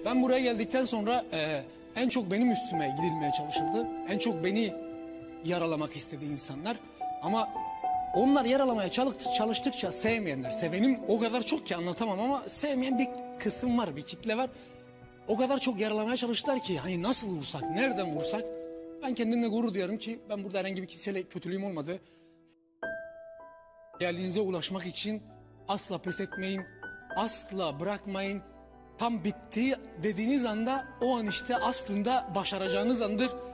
Ben buraya geldikten sonra en çok benim üstüme gidilmeye çalışıldı. En çok beni yaralamak istedi insanlar. Ama onlar yaralamaya çalıştıkça sevmeyenler, sevenim o kadar çok ki anlatamam ama sevmeyen bir kısım var, bir kitle var. O kadar çok yaralamaya çalıştılar ki hani nasıl vursak, nereden vursak. Ben kendimle gurur duyarım ki ben burada herhangi bir kimseyle kötülüğüm olmadı. Hayalinize ulaşmak için asla pes etmeyin, asla bırakmayın. Tam bitti dediğiniz anda o an işte aslında başaracağınız andır.